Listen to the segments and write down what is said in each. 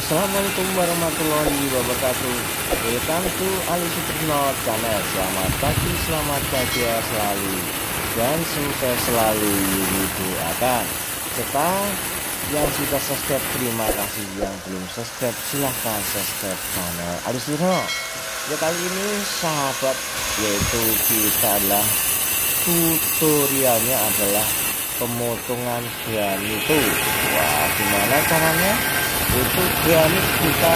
Assalamualaikum warahmatullahi wabarakatuh. Welcome to Ali Suprino Channel. Selamat pagi, selamat kerja selalu, dan sukses selalu. Itu akan serta yang sudah subscribe, terima kasih. Yang belum subscribe, silahkan subscribe channel Ali Suprino. Ya, kali ini sahabat, yaitu kita adalah tutorialnya adalah pemotongan granito. Wah, gimana caranya? Itu granit kita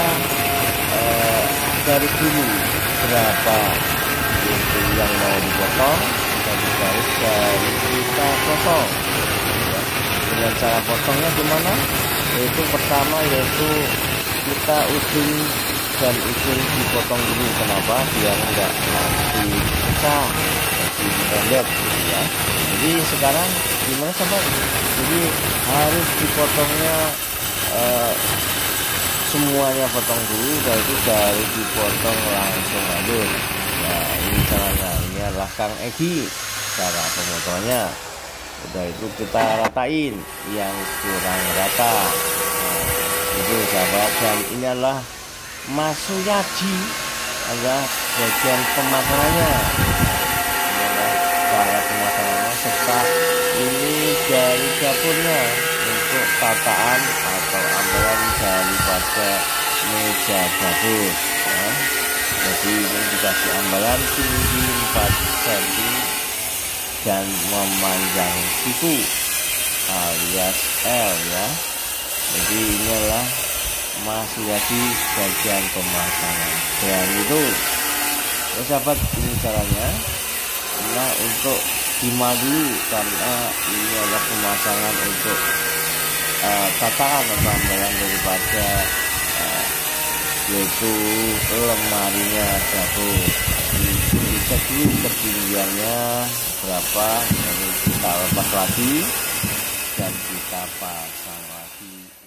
dari dulu berapa itu yang mau dipotong, kita garis dari kita potong. Dengan cara potongnya gimana? Yaitu pertama yaitu kita ujung dan ujung dipotong dulu. Kenapa? Biar enggak nanti pecah, jadi pendek ya. Jadi sekarang gimana sahabat? Jadi harus dipotongnya semuanya, potong dulu, itu dari dipotong langsung lanjut. Nah, ini caranya. Ini adalah Kang Egi cara pemotongnya. Udah itu kita ratain yang kurang rata. Nah, itu sahabat. Dan ini adalah Mas Suyadi, adalah bagian pemasangannya. Ini adalah cara pemasangannya, serta ini dari dapurnya untuk tataan atau ambalan daripada meja dapur ya. Jadi ini dikasih ambalan tinggi 4 cm dan memanjang siku alias L ya. Jadi ini adalah Mas Suyadi bagian pemasangan. Dan itu ya sahabat, ini caranya. Nah, untuk dimadu karena ini adalah pemasangan untuk tataan atau ambalan daripada yaitu lemarinya dapur. Dicek dulu ketinggiannya berapa, ini kita lepas lagi dan kita pasang lagi.